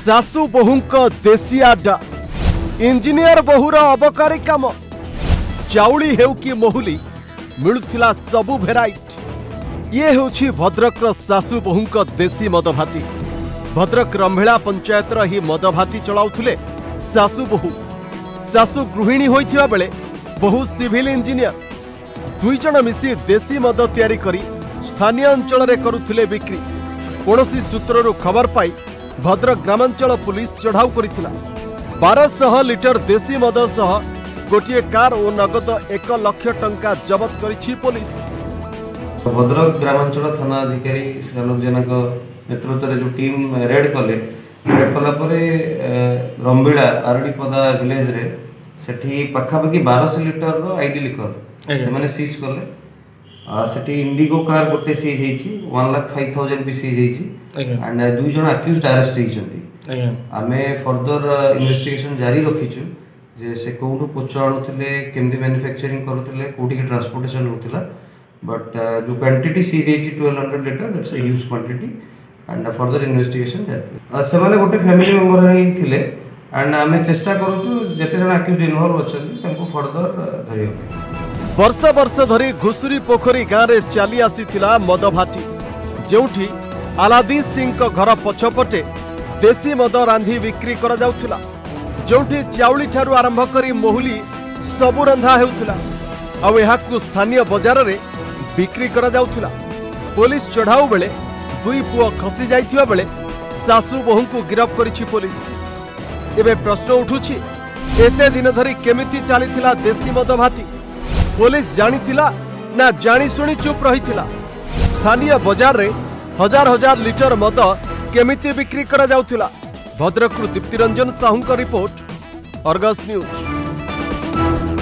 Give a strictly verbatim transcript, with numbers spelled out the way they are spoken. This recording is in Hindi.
सासु बहुंक देसी आड्डा इंजीनियर बहुर अबकारी काम चाउली हेउ कि मोहुली मिलुथिला सबु भेराइट। ये होछि भद्रक सासु बहुंक देसी मद भाटी। भद्रक रंभेला पंचायतर ही मद भाटी चलाउथिले सासु बहु। सासु गृहिणी होइथिबा बेले बहु सिविल इंजीनियर दुई जण मिसी देसी मद तैयारी करी स्थानीय अंचल रे करुथिले बिक्री। कोनोसी सूत्ररु खबर पाई भद्रक ग्रामांचल पुलिस चढ़ाऊ करिथिला। बारह सौ लिटर देसी मद सह गोटे कार और नगद एक लाख टंका जबत करिछि पुलिस। भद्रक ग्रामांचल थाना अधिकारी श्रीलोक जनक नेतृत्व रे जो टीम रेड कले रेड कला परे रंबेड़ा आरडीपदा विलेज रे सेठी पाखापाखि बारह सौ लिटर रो आईडी लिकर से माने सीज कले। सेठी इंडिगो कार गोटे सीज हेछि एक लाख पाँच हज़ार भी सीज हेछि एंड दुई जण अक्यूज्ड अरेस्ट हेछंती। आमे फर्दर इन्वेस्टिगेशन जारी रखिछु जे से कोठु पोच आणुथिले केमदी मैन्युफैक्चरिंग करूथिले कोठी के ट्रांसपोर्टेशन होथिला बट जो क्वांटिटी सीज हेछि बारह सौ litre that's a huge quantity and further investigation जारी। से माने गोटे फैमिली मेंबर ही थिले एंड आमे चेष्टा करूछु जते जण अक्यूज्ड इन्वॉल्व अछंती तांको फर्दर धरियो। वर्ष वर्ष धरी घुसुरी पोखरी गाँव में चली आसीथिला मद भाटी जोठी आलादी सिंह घर पछपटे देसी मद रांधी बिक्री करा जाउथिला। जोठी चाउली ठारू आरंभ करी मोहुली सबु रंधा हेउथिला आउ एहाकु स्थानीय बाजार रे बिक्री करा जाउथिला। पुलिस चढ़ाऊ बेले दुई पुओ खसी जाइथिबा बेले सासु बहुंकु गिरफ करिछि पुलिस। एबे प्रश्न उठुछि एते दिन धरी केमिति चलीथिला देसी मद भाटी। पुलिस जानिथिला ना जानी सुनी चुप रहिथिला। स्थानीय बाजार रे हजार हजार लिटर मद केमिति बिक्री करा जाउथिला। भद्रकରୁ दीप्ति रंजन साहू का रिपोर्ट, अर्गस न्यूज।